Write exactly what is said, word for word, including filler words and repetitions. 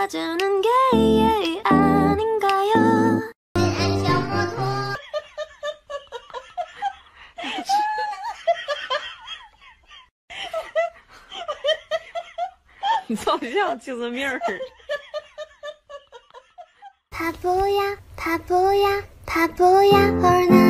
봐주는 게 예의 아닌가요? 你造像精神病儿。 바보야 바보야 바보야 얼나